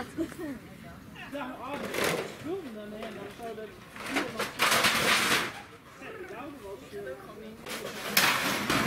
Ja, maar doen dan helemaal zo dat iemand... Ja, die oude was...